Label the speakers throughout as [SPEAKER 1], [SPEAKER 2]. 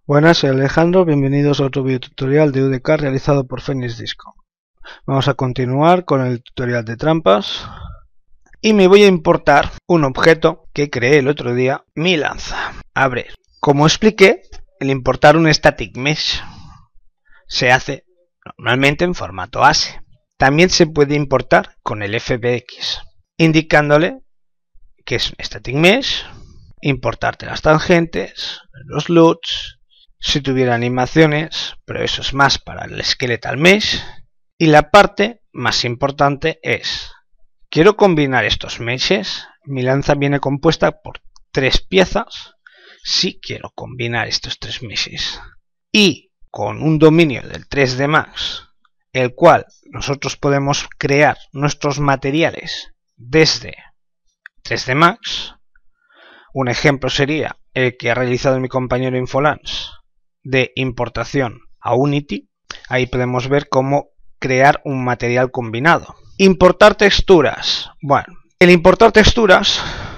[SPEAKER 1] Buenas, soy Alejandro, bienvenidos a otro videotutorial de UDK realizado por Phoenix Disco. Vamos a continuar con el tutorial de trampas y me voy a importar un objeto que creé el otro día, mi lanza. Abrir. Como expliqué, el importar un static mesh se hace normalmente en formato ASE. También se puede importar con el FBX, indicándole que es un static mesh, importarte las tangentes, los LUTs, si tuviera animaciones, pero eso es más para el skeletal mesh. Y la parte más importante es, quiero combinar estos meshes. Mi lanza viene compuesta por 3 piezas. Si quiero combinar estos 3 meshes y con un dominio del 3D Max, el cual nosotros podemos crear nuestros materiales desde 3D Max. Un ejemplo sería el que ha realizado mi compañero Infolance de importación a Unity. Ahí podemos ver cómo crear un material combinado. Importar texturas. Bueno, el importar texturas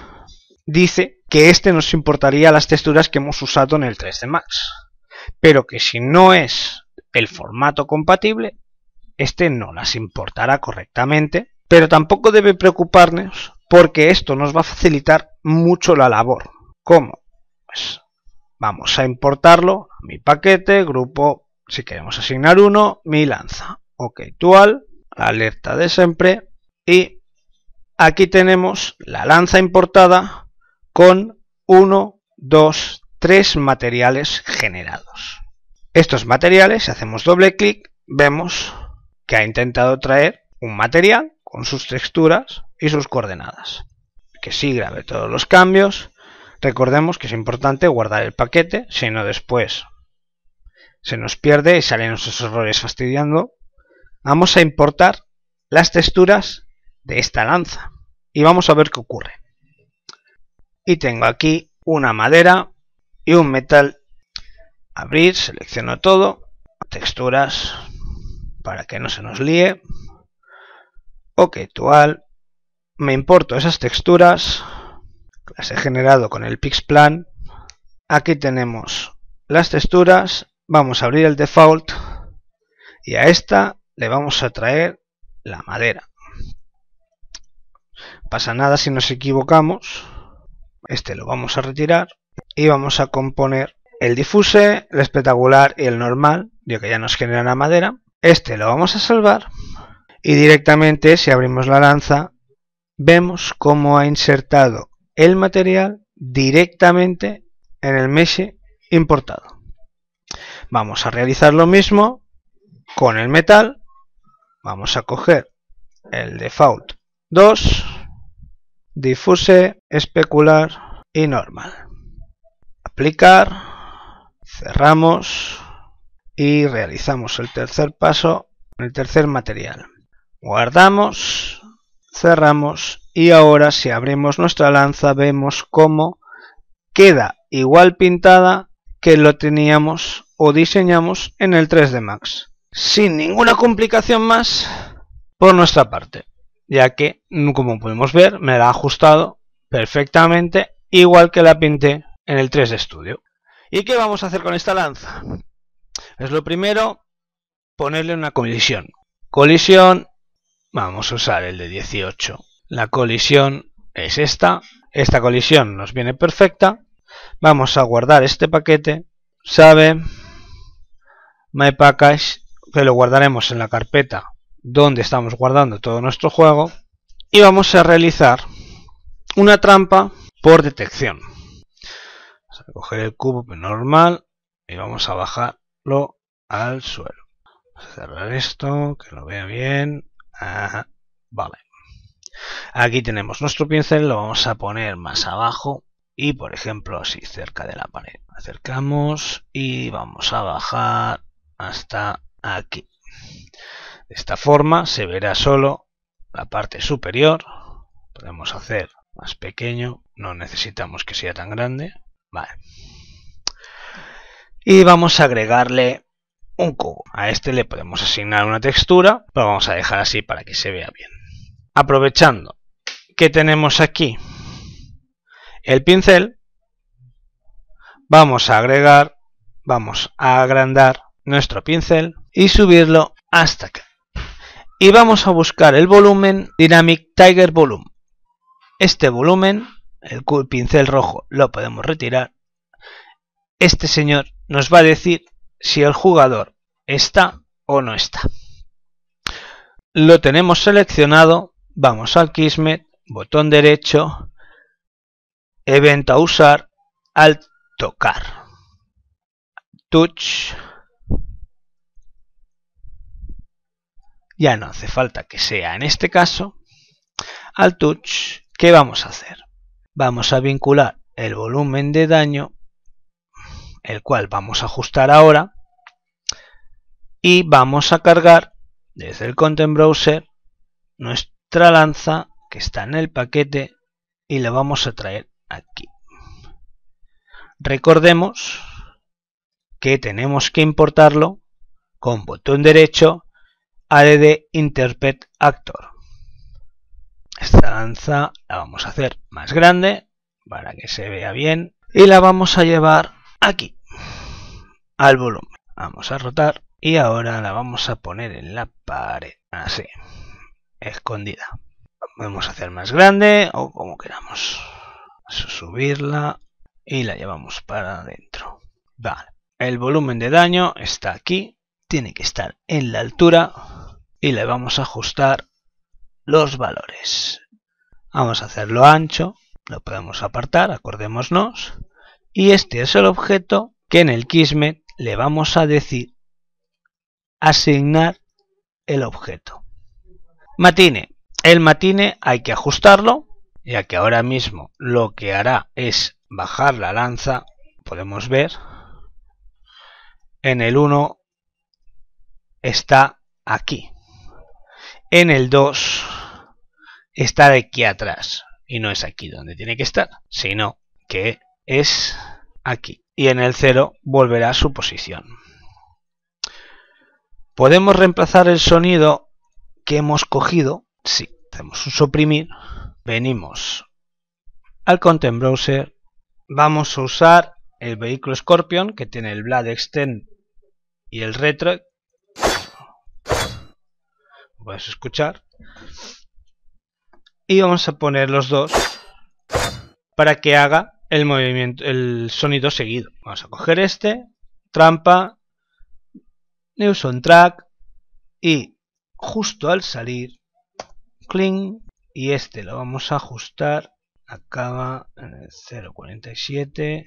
[SPEAKER 1] dice que este nos importaría las texturas que hemos usado en el 3D Max, pero que si no es el formato compatible, este no las importará correctamente, pero tampoco debe preocuparnos porque esto nos va a facilitar mucho la labor. ¿Cómo? Pues vamos a importarlo a mi paquete, grupo, si queremos asignar uno, mi lanza. OK, dual, alerta de siempre, y aquí tenemos la lanza importada con 1, 2, 3 materiales generados. Estos materiales, si hacemos doble clic, vemos que ha intentado traer un material con sus texturas y sus coordenadas. Que sí grabe todos los cambios. Recordemos que es importante guardar el paquete, si no después se nos pierde y salen esos errores fastidiando. Vamos a importar las texturas de esta lanza y vamos a ver qué ocurre. Y tengo aquí una madera y un metal. Abrir, selecciono todo, texturas para que no se nos líe. OK, dual, me importo esas texturas, las he generado con el Pixplan. Aquí tenemos las texturas, vamos a abrir el default y a esta le vamos a traer la madera. No pasa nada si nos equivocamos, este lo vamos a retirar y vamos a componer el diffuse, el espectacular y el normal, ya que ya nos genera la madera. Este lo vamos a salvar y directamente, si abrimos la lanza, vemos cómo ha insertado el material directamente en el mesh importado. Vamos a realizar lo mismo con el metal. Vamos a coger el default 2, diffuse, especular y normal. Aplicar, cerramos y realizamos el tercer paso, el tercer material. Guardamos, cerramos y ahora si abrimos nuestra lanza vemos cómo queda igual pintada que lo teníamos o diseñamos en el 3D Max, sin ninguna complicación más por nuestra parte, ya que, como podemos ver, me la ha ajustado perfectamente igual que la pinté en el 3D Studio. ¿Y qué vamos a hacer con esta lanza? Es lo primero, ponerle una colisión. Colisión, vamos a usar el de 18. La colisión es esta. Esta colisión nos viene perfecta. Vamos a guardar este paquete. Save, My Package, que lo guardaremos en la carpeta donde estamos guardando todo nuestro juego. Y vamos a realizar una trampa por detección. Vamos a coger el cubo normal y vamos a bajarlo al suelo. Vamos a cerrar esto, que lo vea bien. Ajá, vale. Aquí tenemos nuestro pincel, lo vamos a poner más abajo y, por ejemplo, así cerca de la pared. Acercamos y vamos a bajar hasta aquí. De esta forma se verá solo la parte superior. Podemos hacer más pequeño, no necesitamos que sea tan grande. Vale. Y vamos a agregarle un cubo. A este le podemos asignar una textura, pero vamos a dejar así para que se vea bien. Aprovechando que tenemos aquí el pincel, vamos a vamos a agrandar nuestro pincel y subirlo hasta acá. Y vamos a buscar el volumen Dynamic Tiger Volume. Este volumen, el pincel rojo lo podemos retirar. Este señor nos va a decir si el jugador está o no está. Lo tenemos seleccionado, vamos al Kismet, botón derecho, evento a usar, al tocar, touch. Ya no hace falta que sea en este caso. Al touch, ¿qué vamos a hacer? Vamos a vincular el volumen de daño, el cual vamos a ajustar ahora, y vamos a cargar desde el Content Browser nuestra lanza que está en el paquete y la vamos a traer aquí. Recordemos que tenemos que importarlo con botón derecho, add interpret actor. Esta lanza la vamos a hacer más grande para que se vea bien y la vamos a llevar aquí al volumen. Vamos a rotar y ahora la vamos a poner en la pared, así, escondida. La podemos hacer más grande o como queramos. Vamos a subirla y la llevamos para adentro. Vale. El volumen de daño está aquí, tiene que estar en la altura y le vamos a ajustar los valores. Vamos a hacerlo ancho, lo podemos apartar, acordémonos, y este es el objeto que en el Kismet le vamos a decir asignar el objeto. Matine. El matine hay que ajustarlo, ya que ahora mismo lo que hará es bajar la lanza. Podemos ver en el 1 está aquí, en el 2 está de aquí atrás y no es aquí donde tiene que estar, sino que es aquí, y en el 0 volverá a su posición. ¿Podemos reemplazar el sonido que hemos cogido? Sí, hacemos un suprimir, venimos al Content Browser, vamos a usar el vehículo Scorpion que tiene el Blade Extend y el Retro. Lo puedes escuchar. Y vamos a poner los dos para que haga el movimiento, el sonido seguido. Vamos a coger este, trampa, New Soundtrack y justo al salir, cling, y este lo vamos a ajustar, acaba en el 0.47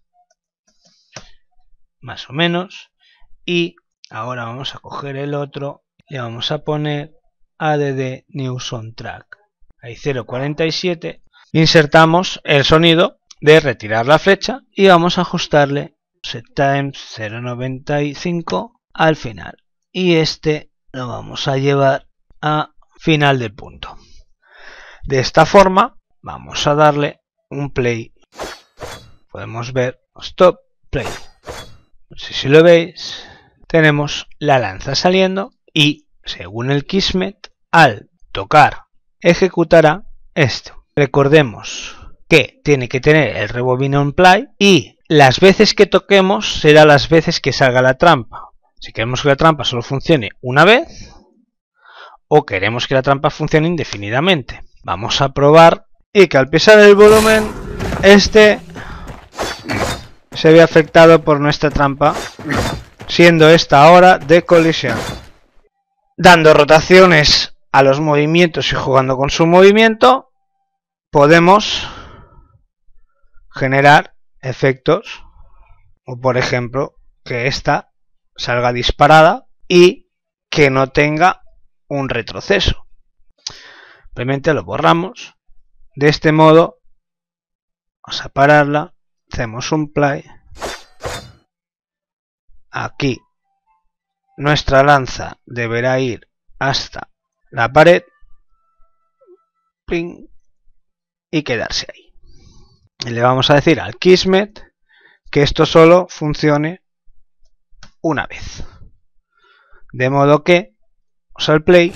[SPEAKER 1] más o menos, y ahora vamos a coger el otro, le vamos a poner add New Soundtrack, ahí 0.47, insertamos el sonido de retirar la flecha y vamos a ajustarle set times 0.95 al final, y este lo vamos a llevar a final de punto. De esta forma vamos a darle un play, podemos ver stop, play. No sé si lo veis, tenemos la lanza saliendo y según el Kismet, al tocar ejecutará esto. Recordemos que tiene que tener el rebobine on play y las veces que toquemos será las veces que salga la trampa. Si queremos que la trampa solo funcione una vez o queremos que la trampa funcione indefinidamente. Vamos a probar y que al pisar el volumen este se ve afectado por nuestra trampa, siendo esta ahora de colisión. Dando rotaciones a los movimientos y jugando con su movimiento, podemos generar efectos, o por ejemplo, que esta salga disparada y que no tenga un retroceso. Simplemente lo borramos. De este modo, vamos a pararla, hacemos un play. Aquí nuestra lanza deberá ir hasta la pared, ping, y quedarse ahí. Y le vamos a decir al Kismet que esto solo funcione una vez. De modo que vamos al play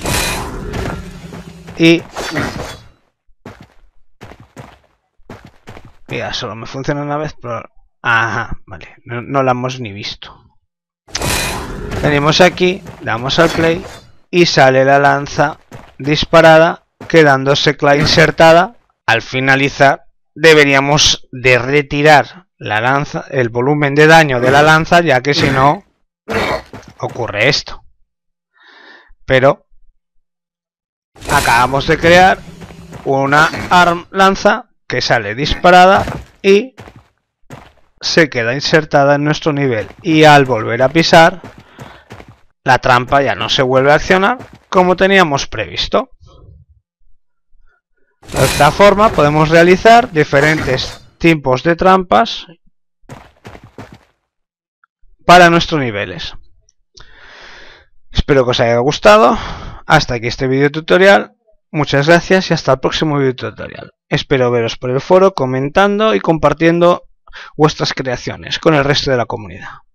[SPEAKER 1] y ya solo me funciona una vez, pero Ajá, vale, no la hemos ni visto. Venimos aquí, damos al play y sale la lanza disparada, quedándose clava insertada. Al finalizar deberíamos de retirar la lanza, el volumen de daño de la lanza, ya que si no ocurre esto. Pero acabamos de crear una lanza que sale disparada y se queda insertada en nuestro nivel, y al volver a pisar la trampa ya no se vuelve a accionar como teníamos previsto. De esta forma podemos realizar diferentes tipos de trampas para nuestros niveles. Espero que os haya gustado. Hasta aquí este video tutorial. Muchas gracias y hasta el próximo video tutorial. Espero veros por el foro comentando y compartiendo vuestras creaciones con el resto de la comunidad.